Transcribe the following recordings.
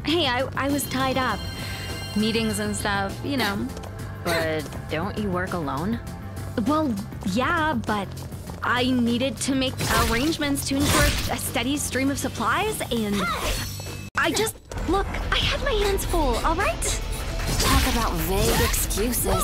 Hey, I was tied up. Meetings and stuff, you know. But don't you work alone? Well, yeah, but I needed to make arrangements to ensure a steady stream of supplies, and I just... Look, I had my hands full, all right? Talk about vague excuses.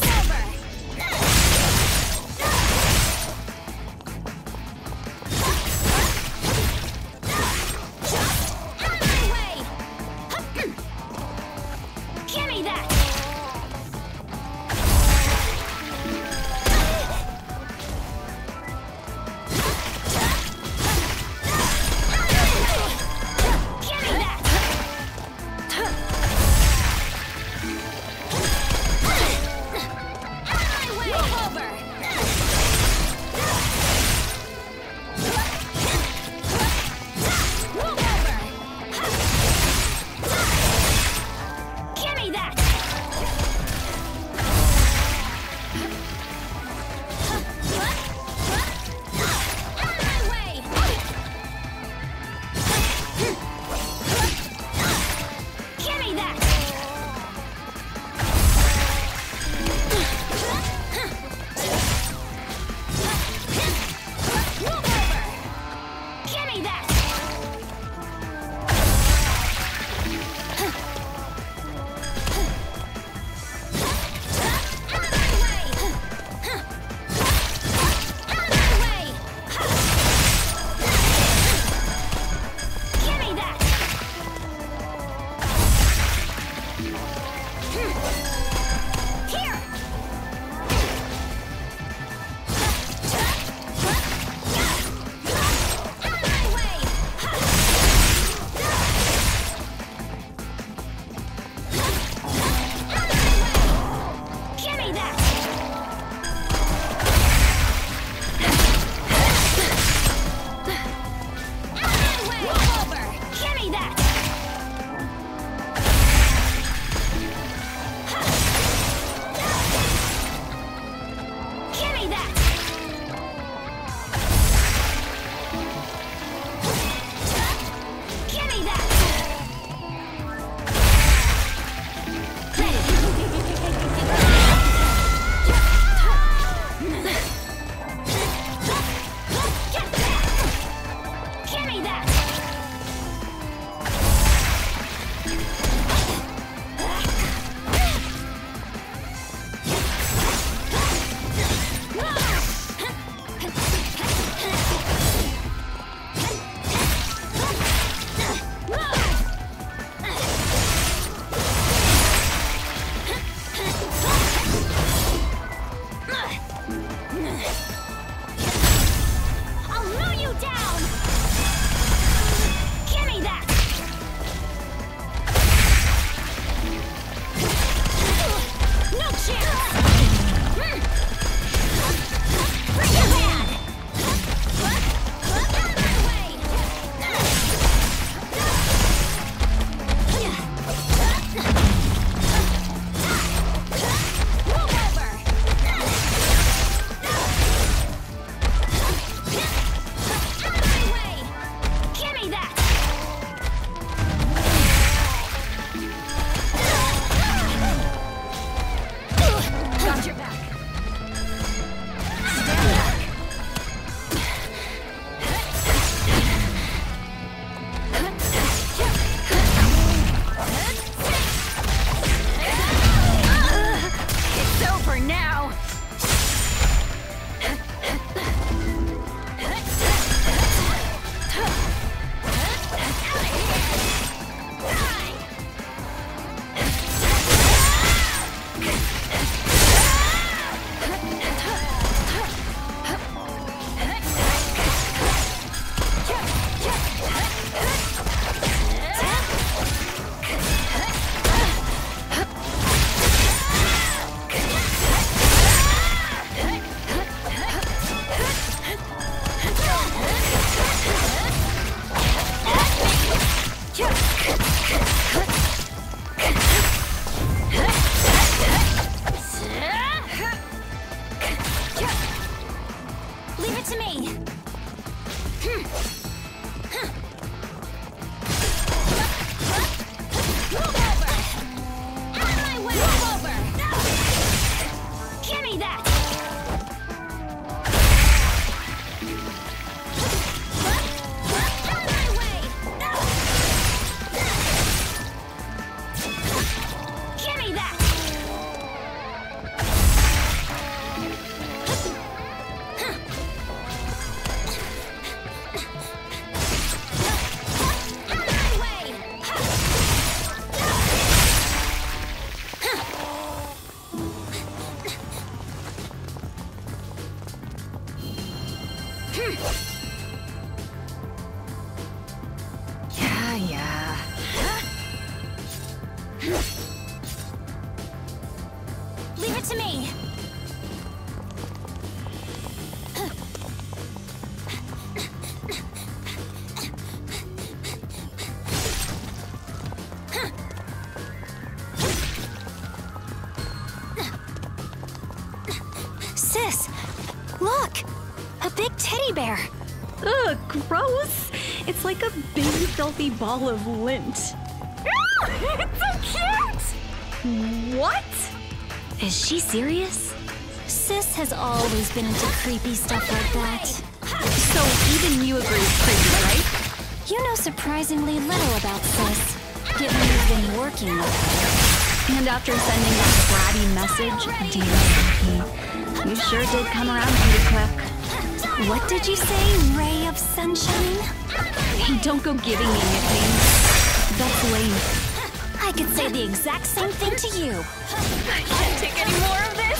Leave it to me! Sis! Look! A big teddy bear! Ugh, gross! It's like a big filthy ball of lint. It's so cute! What? Is she serious? Sis has always been into creepy stuff like that. So even you agree it's creepy, right? You know surprisingly little about Sis, given you've been working with her. And after sending that bratty message, dear Becky, you sure did come around pretty quick. What did you say, ray of sunshine? Hey, don't go giving me nicknames. That's lame. I could say the exact same thing to you. I can't take any more of this.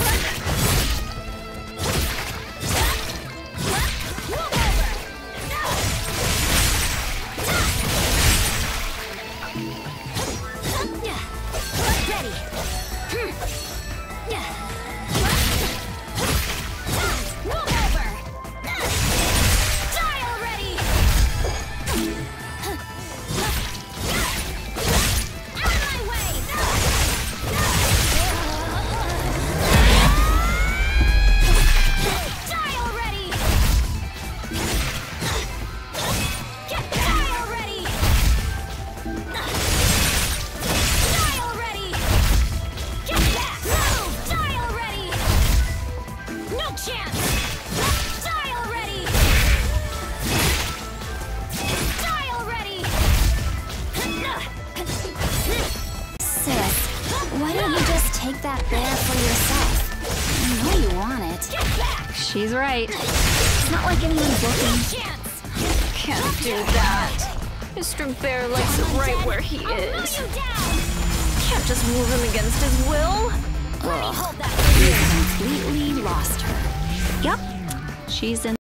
Take that bear for yourself. I know you want it. She's right. It's not like anyone's looking. Can't do that. Mr. Bear likes it right where he is. Can't just move him against his will. Ugh. You've completely lost her. Yep. She's in